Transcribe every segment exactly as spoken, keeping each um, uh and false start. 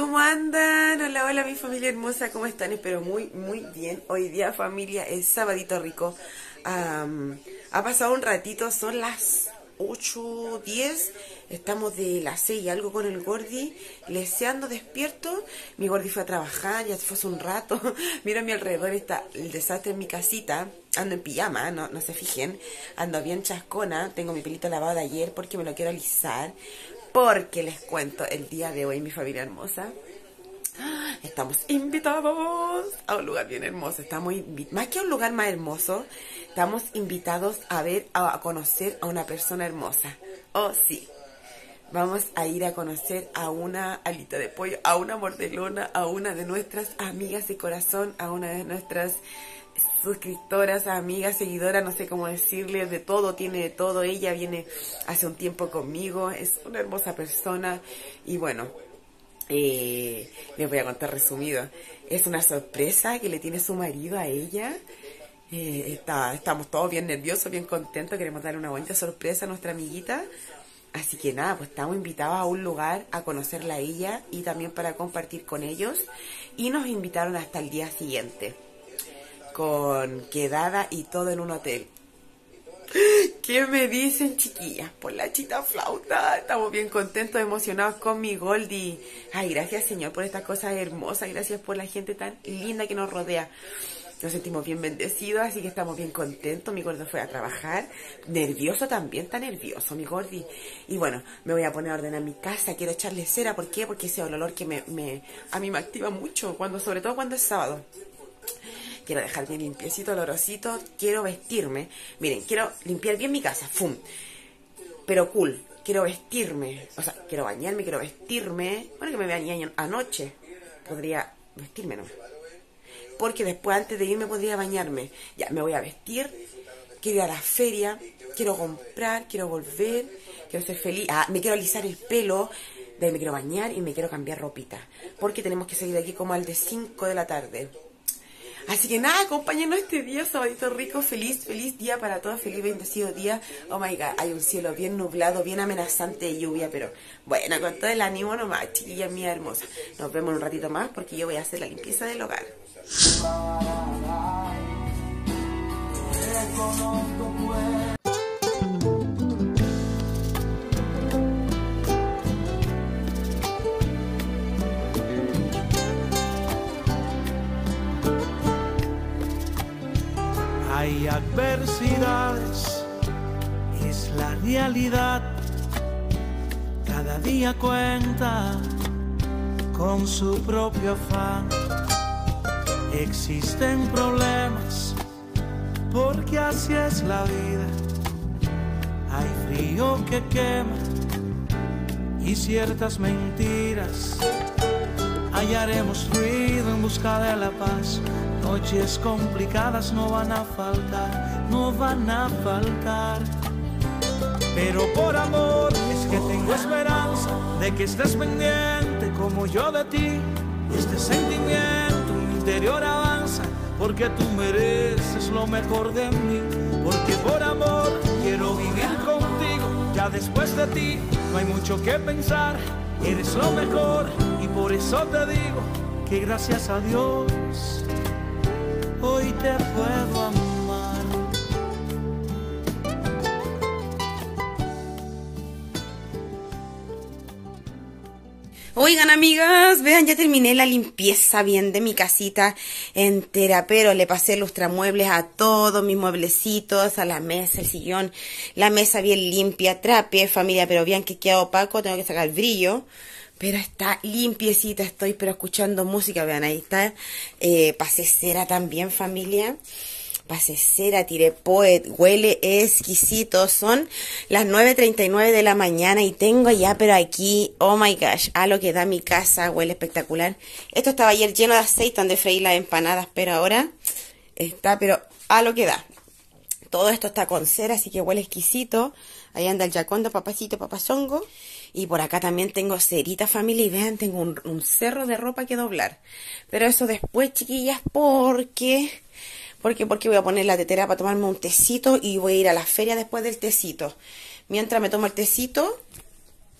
¿cómo andan? Hola, hola mi familia hermosa, ¿cómo están? Espero muy, muy bien. Hoy día familia es sabadito rico. Um, ha pasado un ratito, son las ocho diez. Estamos de las seis y algo con el Gordi, leseando despierto. Mi Gordi fue a trabajar, ya fue hace un rato. Mira a mi alrededor, está el desastre en mi casita. Ando en pijama, no, no se fijen. Ando bien chascona, tengo mi pelito lavado de ayer porque me lo quiero alisar. Porque les cuento, el día de hoy, mi familia hermosa, estamos invitados a un lugar bien hermoso. Estamos más que a un lugar más hermoso, estamos invitados a ver, a conocer a una persona hermosa. Oh, sí. Vamos a ir a conocer a una alita de pollo, a una mordelona, a una de nuestras amigas de corazón, a una de nuestras suscriptoras, amigas, seguidoras, no sé cómo decirle, de todo, tiene de todo. Ella viene hace un tiempo conmigo, es una hermosa persona y bueno, eh, les voy a contar resumido. Es una sorpresa que le tiene su marido a ella. Eh, está, estamos todos bien nerviosos, bien contentos, queremos darle una bonita sorpresa a nuestra amiguita. Así que nada, pues estamos invitados a un lugar a conocerla a ella y también para compartir con ellos. Y nos invitaron hasta el día siguiente, con quedada y todo en un hotel. ¿Qué me dicen, chiquillas? Por la chita flauta. Estamos bien contentos, emocionados con mi Goldie. Ay, gracias Señor por estas cosas hermosas. Gracias por la gente tan linda que nos rodea. Nos sentimos bien bendecidos, así que estamos bien contentos. Mi Gordo fue a trabajar, nervioso también, está nervioso mi Gordi. Y bueno, me voy a poner a ordenar mi casa, quiero echarle cera. ¿Por qué? Porque ese olor que me, me, a mí me activa mucho, cuando, sobre todo cuando es sábado. Quiero dejar bien limpiecito, olorosito, quiero vestirme. Miren, quiero limpiar bien mi casa, ¡fum! Pero cool, quiero vestirme, o sea, quiero bañarme, quiero vestirme. Bueno, que me bañé anoche, podría vestirme, ¿no? Porque después, antes de irme, podría bañarme. Ya, me voy a vestir, quiero ir a la feria, quiero comprar, quiero volver, quiero ser feliz. Ah, me quiero alisar el pelo, de ahí me quiero bañar y me quiero cambiar ropita. Porque tenemos que salir de aquí como al de cinco de la tarde. Así que nada, acompáñenos este día, sabadito rico, feliz, feliz día para todos, feliz bendecido día. Oh my God, hay un cielo bien nublado, bien amenazante de lluvia, pero bueno, con todo el ánimo nomás, chiquilla mía hermosa. Nos vemos un ratito más porque yo voy a hacer la limpieza del hogar. Hay adversidades, es la realidad. Cada día cuenta con su propio afán. Existen problemas, porque así es la vida. Hay frío que quema y ciertas mentiras. Hallaremos ruido en busca de la paz. Noches complicadas no van a faltar, no van a faltar. Pero por amor es que tengo esperanza de que estés pendiente como yo de ti. Este sentimiento en mi interior avanza, porque tú mereces lo mejor de mí. Porque por amor quiero vivir contigo, ya después de ti no hay mucho que pensar. Eres lo mejor y por eso te digo que gracias a Dios hoy te puedo amar. Oigan amigas, vean, ya terminé la limpieza bien de mi casita entera, pero le pasé lustramuebles a todos mis mueblecitos, a la mesa, el sillón, la mesa bien limpia, trape, familia, pero vean que queda opaco, tengo que sacar el brillo. Pero está limpiecita, estoy pero escuchando música, vean, ahí está. Eh, pasé cera también, familia. Pasé cera, tiré poet, huele exquisito. Son las nueve treinta y nueve de la mañana y tengo ya, pero aquí, oh my gosh, a lo que da mi casa, huele espectacular. Esto estaba ayer lleno de aceite donde freí las empanadas, pero ahora está, pero a lo que da. Todo esto está con cera, así que huele exquisito. Ahí anda el yacondo, papacito, papazongo. Y por acá también tengo cerita, familia. Y vean, tengo un, un cerro de ropa que doblar. Pero eso después, chiquillas, porque... Porque, porque voy a poner la tetera para tomarme un tecito. Y voy a ir a la feria después del tecito. Mientras me tomo el tecito,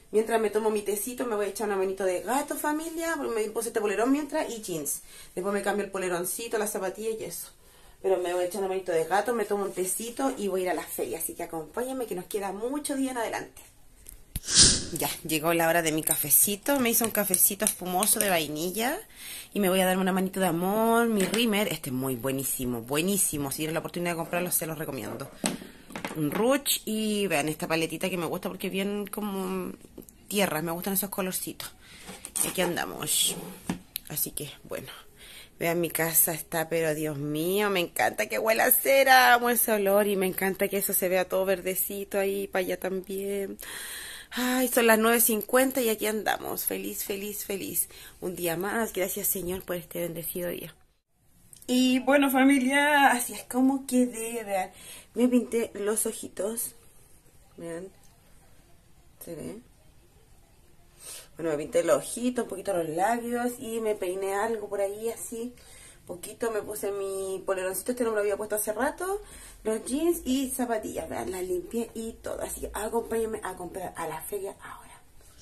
Mientras me tomo mi tecito, me voy a echar una manito de gato, familia. Me puse este polerón mientras y jeans. Después me cambio el poleroncito, las zapatillas y eso. Pero me voy a echar una manito de gato, me tomo un tecito y voy a ir a la feria. Así que acompáñenme que nos queda mucho día en adelante. Ya, llegó la hora de mi cafecito. Me hice un cafecito espumoso de vainilla. Y me voy a dar una manito de amor. Mi Rimmer, este es muy buenísimo, buenísimo. Si tienen la oportunidad de comprarlo, se los recomiendo. Un ruch y vean esta paletita que me gusta porque es bien como tierra, me gustan esos colorcitos. Y aquí andamos. Así que bueno, vean, mi casa está, pero Dios mío, me encanta que huela a cera, amo ese olor y me encanta que eso se vea todo verdecito ahí, para allá también. Ay, son las nueve cincuenta y aquí andamos, feliz, feliz, feliz. Un día más, gracias Señor por este bendecido día. Y bueno, familia, así es como quedé, vean. Me pinté los ojitos. Vean. ¿Se ve? Bueno, me pinté los ojitos, un poquito los labios y me peiné algo por ahí así. Poquito me puse mi poleroncito, este no me lo había puesto hace rato. Los jeans y zapatillas, vean, las limpié y todo. Así que acompáñenme a comprar a la feria ahora.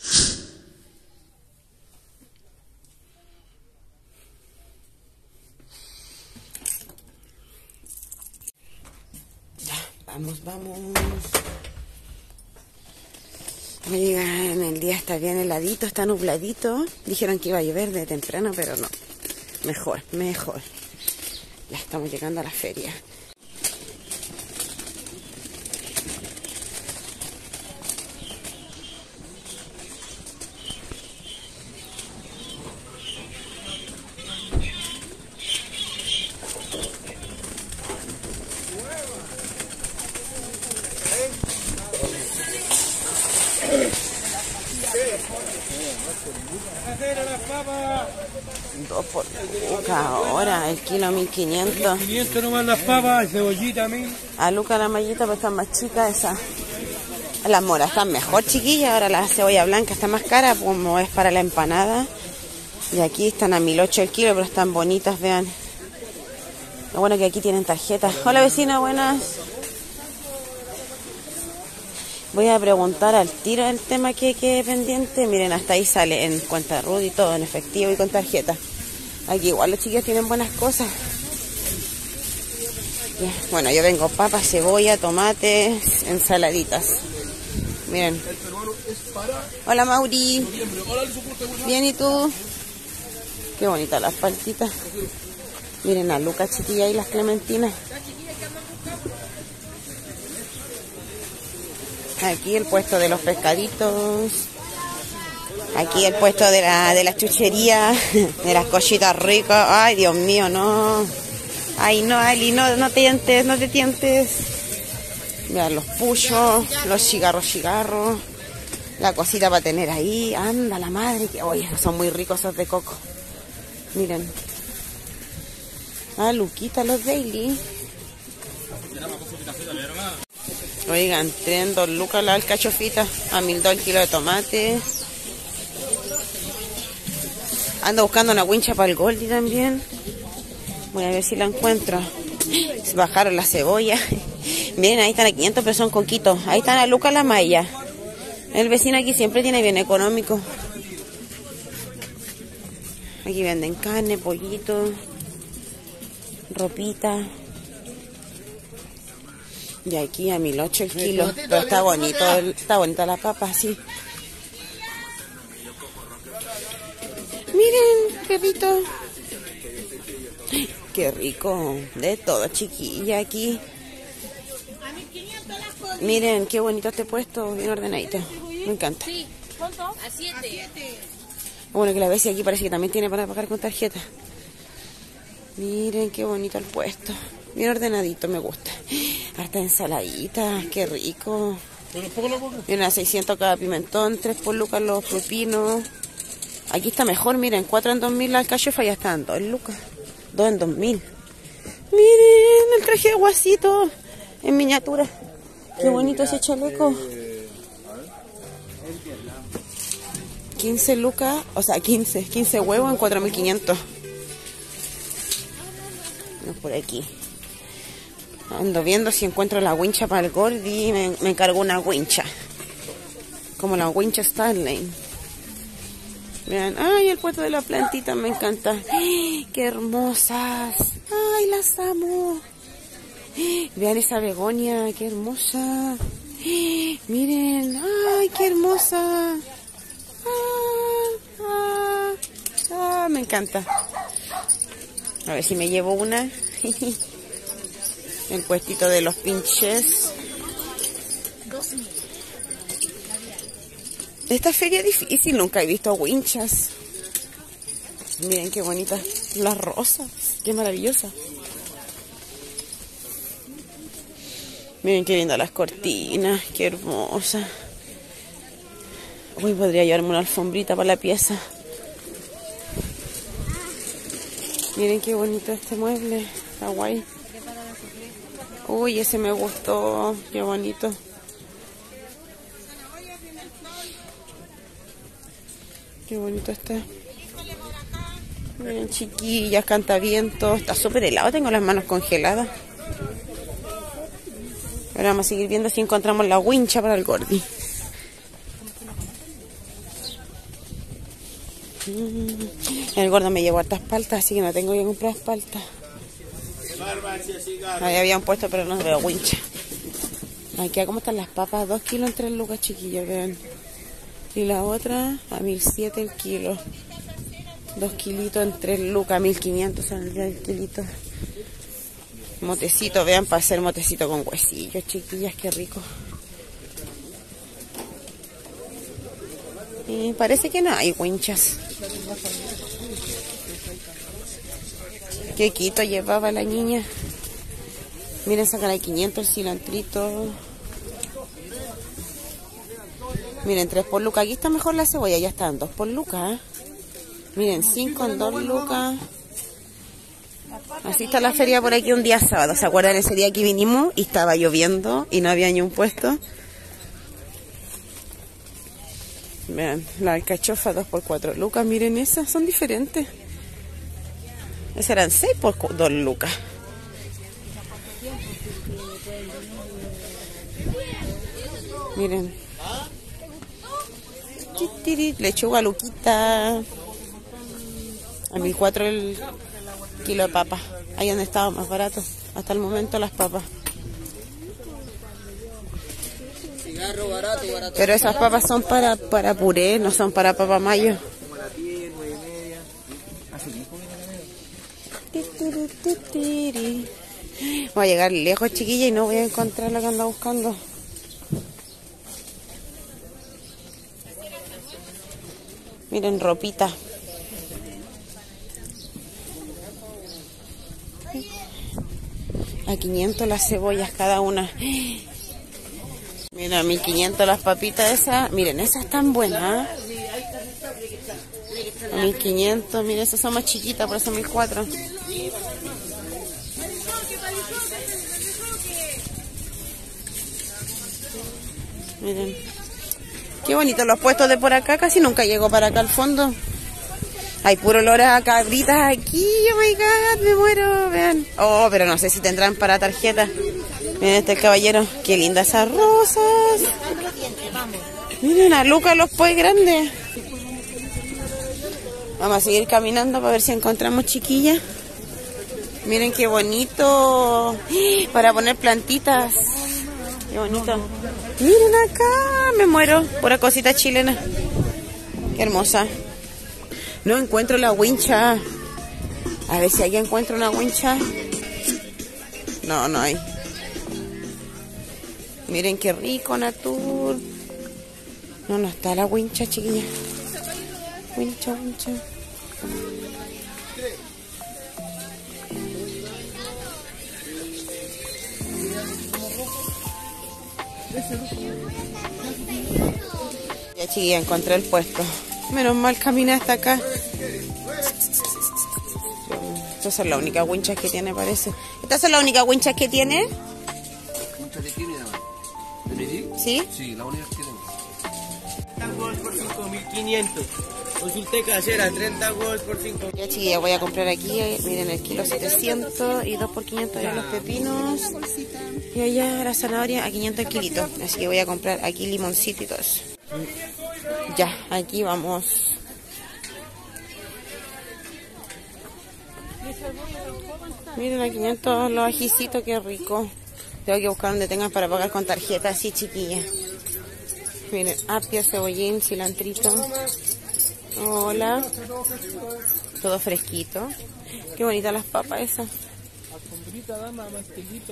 Vamos, vamos. Oigan, el día está bien heladito, está nubladito. Dijeron que iba a llover de temprano, pero no. Mejor, mejor. Ya estamos llegando a la feria. Dos por Luca ahora, el kilo mil quinientos. quinientos nomás las papas, cebollita mil. A Luca la mallita, pero están más chicas esas. Las moras están mejor, chiquillas. Ahora la cebolla blanca está más cara, como es para la empanada. Y aquí están a mil ocho el kilo, pero están bonitas, vean. Lo bueno que aquí tienen tarjetas. Hola vecina, buenas. Voy a preguntar al tiro el tema que quede pendiente. Miren, hasta ahí sale en cuenta R U D y todo, en efectivo y con tarjeta. Aquí igual los chiquillos tienen buenas cosas. Ya. Bueno, yo vengo papas, cebolla, tomates, ensaladitas. Miren. Hola Mauri. Bien, ¿y tú? Qué bonitas las paltitas. Miren a Lucas, chiquilla, y las clementinas. Aquí el puesto de los pescaditos. Aquí el puesto de la de las chucherías, de las cositas ricas. Ay, Dios mío, no. Ay, no, Ali, no, no te tientes, no te tientes. Vean los puchos, los cigarros, cigarros. La cosita para tener ahí. Anda, la madre, que oye, son muy ricos esos de coco. Miren. Ah, Luquita, los Daily. Oigan, tienen dos lucas la alcachofita, a mil dos el kilo de tomate. Ando buscando una wincha para el Goldie también. Voy a ver si la encuentro. Se bajaron la cebolla. Miren, ahí están a quinientos pesos en coquito. Ahí están a lucas la malla. El vecino aquí siempre tiene bien económico. Aquí venden carne, pollito, ropita. Y aquí a mil ocho el kilo, pero está bonito, está bonita la papa, sí. Miren, qué rico. Qué rico, de todo, chiquilla, aquí. Miren, qué bonito este puesto, bien ordenadito, me encanta. A siete. Bueno, que la vez aquí parece que también tiene para pagar con tarjeta. Miren, qué bonito el puesto. Bien ordenadito, me gusta. Harta ensaladita, qué rico. Vienen a seiscientos cada pimentón, tres por lucas los pepinos. Aquí está mejor, miren, cuatro en dos mil la alcachofa, ya están dos en lucas. dos en dos mil. Miren, el traje de guasito en miniatura. Qué bonito ese chaleco. quince lucas, o sea, quince, quince huevos en cuatro mil quinientos. Vamos por aquí. Ando viendo si encuentro la wincha para el Goldie. Me, me encargo una wincha. Como la wincha Stanley. Vean, ay, el puesto de la plantita me encanta. ¡Qué hermosas! Ay, las amo. Vean esa begonia, qué hermosa. Miren, ay, qué hermosa. Ah, ah, ah, me encanta. A ver si me llevo una. El puestito de los pinches. Esta feria es difícil, nunca he visto winchas. Miren qué bonitas las rosas, qué maravillosa. Miren qué lindas las cortinas, qué hermosa. Uy, podría llevarme una alfombrita para la pieza. Miren qué bonito este mueble, está guay. Uy, ese me gustó, qué bonito. Qué bonito está. Miren, chiquillas, cantaviento. Está súper helado, tengo las manos congeladas. Ahora vamos a seguir viendo si encontramos la wincha para el gordi. El gordo me llevó hartas paltas, así que no tengo que comprar paltas. Ahí habían puesto, pero no veo wincha. Aquí, ¿cómo están las papas? Dos kilos en tres lucas, chiquillos, vean. Y la otra a mil siete el kilo. Dos kilitos en tres lucas, mil quinientos saldría el kilito. Motecito, vean, para hacer motecito con huesillos, chiquillas, qué rico. Y parece que no hay winchas. Qué quito llevaba la niña. Miren, sacan a quinientos el cilantrito. Miren, tres por lucas. Aquí está mejor la cebolla, ya están dos por lucas. ¿eh? Miren, cinco en dos lucas. Así está la feria por aquí un día sábado. ¿Se acuerdan ese día que vinimos y estaba lloviendo y no había ni un puesto? Vean, la alcachofa dos por cuatro lucas. Miren, esas son diferentes. Esas eran seis por dos lucas. Miren. Lechuga luquita. A mil cuatro el kilo de papas. Ahí donde estaba más barato. Hasta el momento las papas. Pero esas papas son para, para puré, no son para papa mayo. Voy a llegar lejos, chiquilla, y no voy a encontrar la que anda buscando. Miren, ropita. A quinientos las cebollas cada una. Mira, a mil quinientos las papitas esas. Miren, esas están buenas. ¿eh? A mil quinientos, miren, esas son más chiquitas, por eso mil cuatro. Miren. Qué bonitos los puestos de por acá. Casi nunca llego para acá al fondo. Hay puro olor a cabritas aquí. Oh my god, me muero. Vean. Oh, pero no sé si tendrán para tarjeta. Miren este el caballero. Qué lindas esas rosas. Miren a Lucas los pues grandes. Vamos a seguir caminando para ver si encontramos chiquillas. Miren qué bonito. Para poner plantitas. Qué bonito. Miren acá, me muero. Pura cosita chilena. Qué hermosa. No encuentro la wincha. A ver si aquí encuentro una wincha. No, no hay. Miren qué rico, Natur. No, no está la wincha, chiquilla. Wincha, wincha. Ya, chiquilla, encontré el puesto. Menos mal caminé hasta acá. Estas son las únicas winchas que tiene, parece. ¿Estas son las únicas winchas que tiene? ¿Winchas de qué, mira? ¿De medir? ¿Sí? Sí, la única que tenemos. treinta huevos por cinco mil quinientos. Consulté casera, treinta huevos por cinco. Ya, chiquilla, voy a comprar aquí. Miren, el kilo setecientos y dos por quinientos allá los pepinos. Y allá la zanahoria a quinientos kilitos. Así que voy a comprar aquí limoncito y todo eso. Ya, aquí vamos. Miren a quinientos los ajicitos, qué rico. Tengo que buscar donde tengan para pagar con tarjeta, así chiquilla. Miren, apio, cebollín, cilantrito. Hola. Todo fresquito. Qué bonitas las papas esas. Alfombrita, dama, pastelito.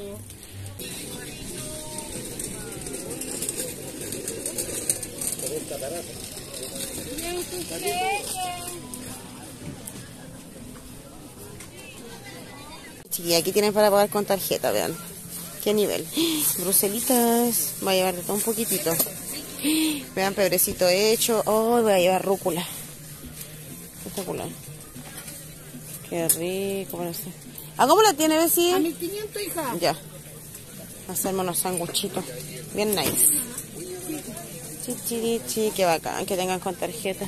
Chiquilla, aquí tienen para pagar con tarjeta, vean. Qué nivel. Bruselitas. Voy a llevar de todo un poquitito. Vean, pebrecito hecho. Oh, voy a llevar rúcula. Espectacular. Qué rico. Bueno, sí. ¿A cómo la tiene, Bessie? A mil quinientos, hija. Ya. Hacerme unos sanguchitos. Bien nice. Chichirichi. Qué bacán que tengan con tarjeta.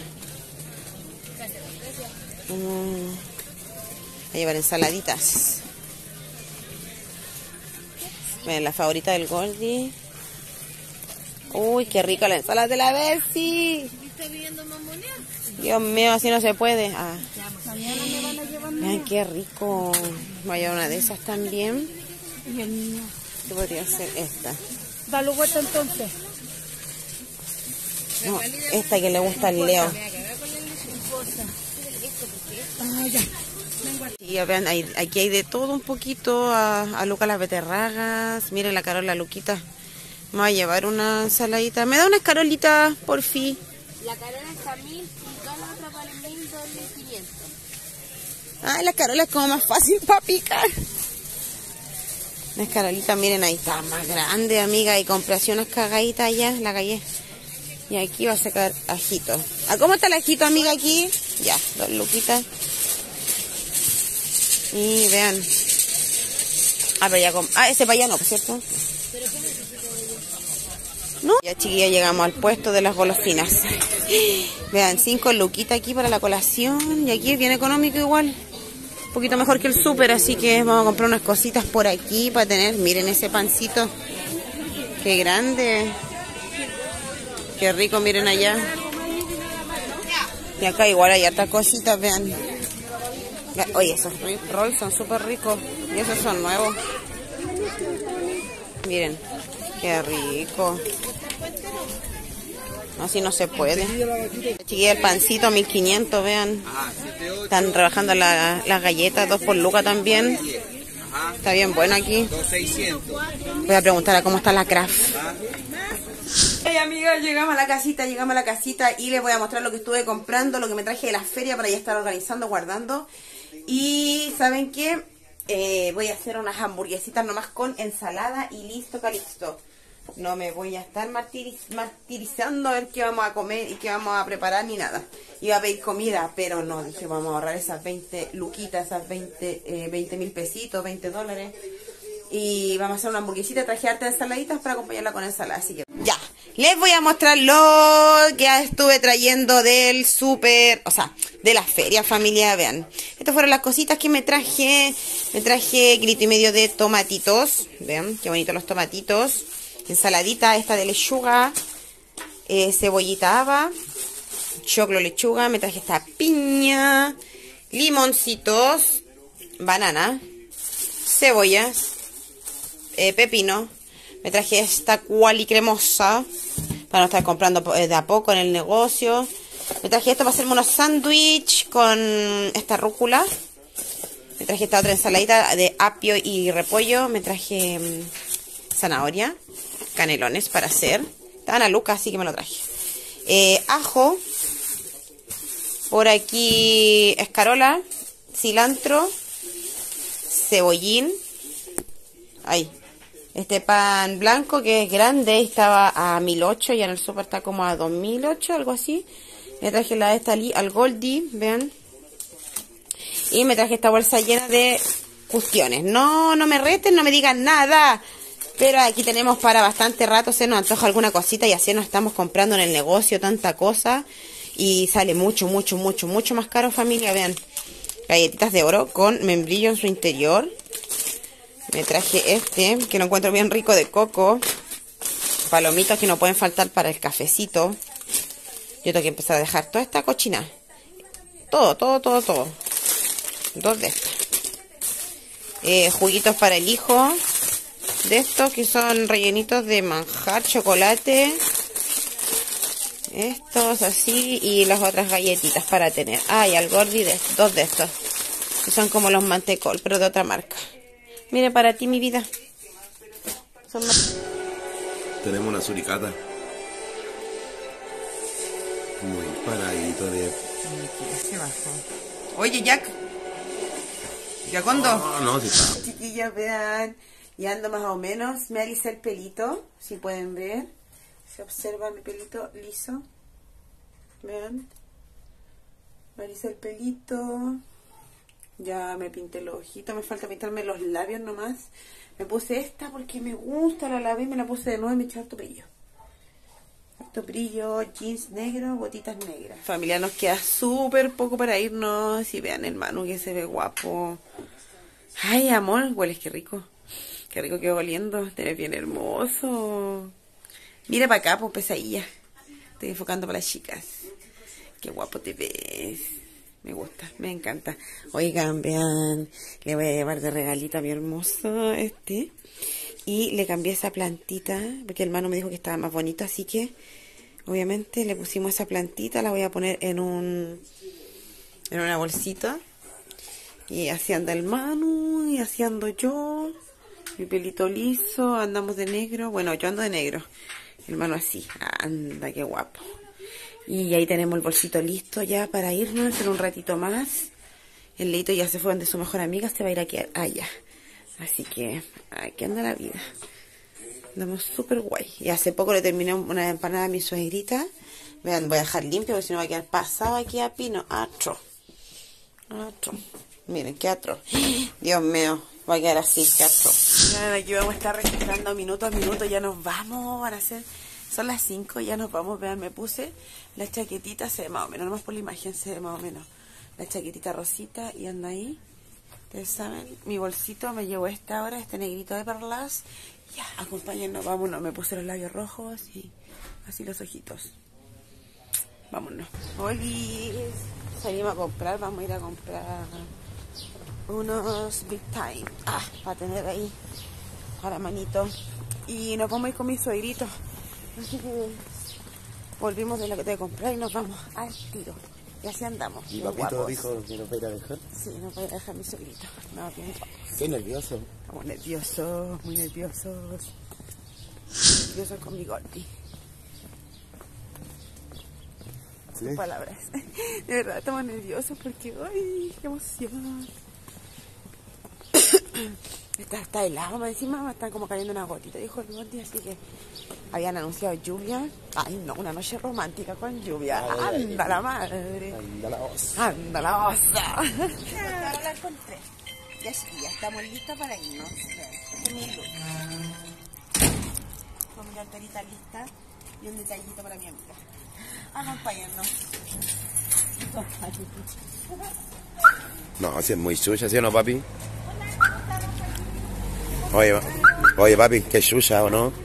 Mm. Voy a llevar ensaladitas. Miren, la favorita del Goldie. Uy, qué rica la ensalada de la Bessie. ¿Estás pidiendo más moneda? Dios mío, así no se puede. Ah. Mañana me van a llevar. Ay, qué rico. Voy a llevar una de esas también. Y el niño. ¿Qué podría ser esta? Dale vuelta entonces. No, esta que le gusta al Leo. Ah, ya. Y ya vean, hay- aquí hay de todo un poquito. A, a Luca las beterragas. Miren la Carola, Luquita. Me va a llevar una ensaladita. ¿Me da una escarolita, por fin? La carona está mil y todas las otras valen mil, dos mil quinientos. Ay, la Carola es como más fácil para picar. La escarolita, miren, ahí está más grande, amiga. Y compré así unas cagaditas allá, la gallé. Y aquí va a sacar ajito. ¿A cómo está el ajito, amiga, aquí? Ya, dos luquitas. Y vean. Ah, pero ya com Ah, ese para allá no, ¿por cierto? ¿No? Ya, chiquilla, llegamos al puesto de las golosinas. Vean, cinco luquitas aquí para la colación. Y aquí es bien económico igual. Un poquito mejor que el súper, así que vamos a comprar unas cositas por aquí para tener. Miren ese pancito. Qué grande. Qué rico, miren allá. Y acá igual hay hartas cositas, vean. Oye, esos rolls son súper ricos. Y esos son nuevos. Miren, qué rico. Así no se puede. Chiquilla, el pancito, mil quinientos, vean. Están rebajando la- las galletas, dos por lucas también. Está bien bueno aquí. Voy a preguntar a cómo está la Kraft. Hey amigas, llegamos a la casita, llegamos a la casita y les voy a mostrar lo que estuve comprando, lo que me traje de la feria para ya estar organizando, guardando. Y ¿saben qué? Eh, voy a hacer unas hamburguesitas nomás con ensalada y listo, calixto. No me voy a estar martiriz- martirizando a ver qué vamos a comer y qué vamos a preparar ni nada. Iba a pedir comida, pero no, dije vamos a ahorrar esas veinte luquitas, esas veinte mil pesitos, veinte dólares. Y vamos a hacer una hamburguesita, traje hartas ensaladitas para acompañarla con ensalada, así que ya. Les voy a mostrar lo que estuve trayendo del súper, o sea, de la feria, familia, vean. Estas fueron las cositas que me traje. Me traje kilito y medio de tomatitos, vean, qué bonitos los tomatitos. Ensaladita esta de lechuga, eh, cebollita haba, choclo lechuga, me traje esta piña, limoncitos, banana, cebollas, eh, pepino, me traje esta cuali cremosa para no estar comprando de a poco en el negocio. Me traje esto para hacerme unos sándwiches con esta rúcula. Me traje esta otra ensaladita de apio y repollo. Me traje mmm, zanahoria, canelones para hacer. Estaban a Lucas, así que me lo traje. Eh, ajo. Por aquí escarola, cilantro, cebollín. Ahí. Este pan blanco que es grande, estaba a mil ocho y en el súper está como a dos mil ocho, algo así. Me traje la de esta al Goldie, vean. Y me traje esta bolsa llena de cuestiones. No, no me reten, no me digan nada. Pero aquí tenemos para bastante rato, se nos antoja alguna cosita y así nos estamos comprando en el negocio tanta cosa. Y sale mucho, mucho, mucho, mucho más caro, familia, vean. Galletitas de oro con membrillo en su interior. Me traje este, que lo encuentro bien rico, de coco. Palomitas que no pueden faltar para el cafecito. Yo tengo que empezar a dejar toda esta cochina. Todo, todo, todo, todo. Dos de estas. Eh, juguitos para el hijo. De estos que son rellenitos de manjar, chocolate. Estos así. Y las otras galletitas para tener. Ah, y al Gordi de, dos de estos. Que son como los mantecol, pero de otra marca. Mire, para ti, mi vida. Son más... Tenemos una suricata. Muy paradito de... Se bajó. Oye, Jack. ¿Yacondo? No, no, sí está. Chiquillas, vean. Y ando más o menos. Me alisé el pelito. Si pueden ver. Se observa mi pelito liso. Vean. Me alisé el pelito. Ya me pinté los ojitos. Me falta pintarme los labios nomás. Me puse esta porque me gusta. La lavé y me la puse de nuevo y me eché harto brillo. Harto brillo, jeans negro, botitas negras. Familia, nos queda súper poco para irnos. Y vean el Manu que se ve guapo. Ay, amor, hueles qué rico. Qué rico quedó oliendo. Te ves bien hermoso. Mira para acá, pues pesadilla. Estoy enfocando para las chicas. Qué guapo te ves. Me gusta, me encanta. Oigan, vean, le voy a llevar de regalito a mi hermoso este. Y le cambié esa plantita, porque el hermano me dijo que estaba más bonito, así que obviamente le pusimos esa plantita, la voy a poner en un en una bolsita. Y así anda el Manu, y así ando yo. Mi pelito liso, andamos de negro. Bueno, yo ando de negro. El Manu así, anda, qué guapo. Y ahí tenemos el bolsito listo ya para irnos en un ratito más. El Leito ya se fue donde su mejor amiga, se va a ir aquí allá. Así que aquí anda la vida. Andamos súper guay. Y hace poco le terminé una empanada a mi suegrita. Vean, voy a dejar limpio porque si no va a quedar pasado aquí a pino. Atro. Atro. Miren, qué atro. Dios mío, va a quedar así, qué atro. Miren, aquí vamos a estar registrando minuto a minuto. Ya nos vamos, van a ser... Son las cinco, ya nos vamos. Vean, me puse la chaquetita, se ve más o menos, nomás por la imagen se ve más o menos. La chaquetita rosita y anda ahí. Ustedes saben, mi bolsito me llevo esta ahora, este negrito de perlas. Ya, acompáñennos, vámonos. Me puse los labios rojos y así los ojitos. Vámonos. Hoy salimos a comprar, vamos a ir a comprar unos Big Time. Ah, para tener ahí a la manito. Y nos vamos a ir con mis suegritos. Así que volvimos de lo que te comprar y nos vamos al tiro. Y así andamos. ¿Y papito dijo que nos va a ir a dejar? Sí, nos va a ir a dejar mi suegrito. No, bien. Qué nervioso. Estamos nerviosos, muy nerviosos. Nerviosos con mi Gordi. ¿Sí? Sus palabras. De verdad, estamos nerviosos porque, ¡ay, qué emoción! Está, está helado, más encima me están como cayendo una gotita, dijo el Gordi, así que habían anunciado lluvia. Ay, no, una noche romántica con lluvia. Ay, anda ay, la madre. Anda la osa. Anda la osa. Ahora la encontré. Ya sí, ya estamos listos para irnos. Este es mi look. Con mi carterita lista y un detallito para mi amiga. Acompáñennos. No, así es muy suya, ¿sí o no, papi? Oye, oye, papi, qué suya, ¿o no?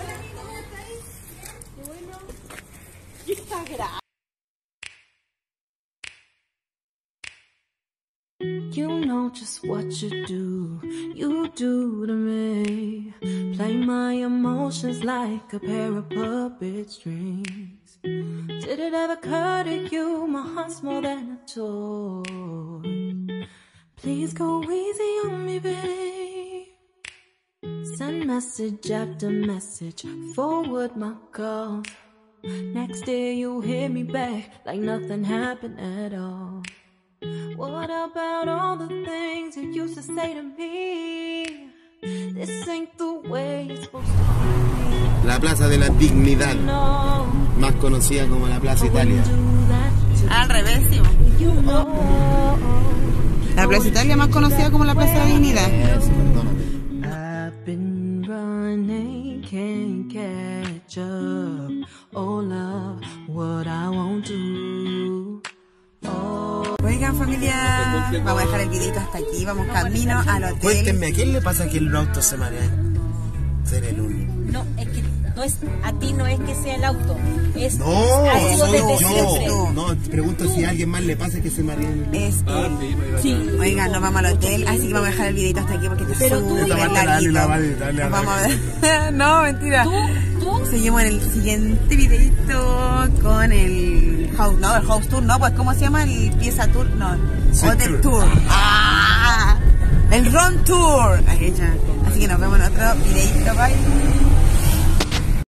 You know just what you do, you do to me. Play my emotions like a pair of puppet strings. Did it ever occur to you, my heart's more than a toy? Please go easy on me, babe. Send message after message, forward my calls. Next day you hit me back like nothing happened at all. What about all the things you used to say to me? This ain't the way it's supposed to be. La Plaza de la Dignidad, No, más conocida como la Plaza Italia. Al revés, sí. La Plaza Italia, más conocida como la Plaza de la Dignidad. Eso, perdona. I've been running, can't catch up. Oh love, what I won't do. Oh. Oigan, familia, vamos a dejar el videito hasta aquí. Vamos camino al hotel. Cuéntenme, ¿a quién le pasa que el auto se marea? Ser el único. No, es que No es, a ti no es que sea el auto, es No, ha sido soy desde siempre. yo. No, te pregunto si a alguien más le pasa que se marea en el... Es él. Sí. Oigan, nos vamos al hotel, así que vamos a dejar el videito hasta aquí porque está Pero tú- súper Esta parte dale, larguito. la vale, dale, Nos dale. vamos a ver. No, mentira. Tú, tú, Seguimos en el siguiente videito con el house, no, el house tour, no, pues ¿cómo se llama? El pieza tour, no, Sí, hotel tour. tour. Ah, el Ron Tour. Ahí ya. Así que nos vemos en otro videito, bye.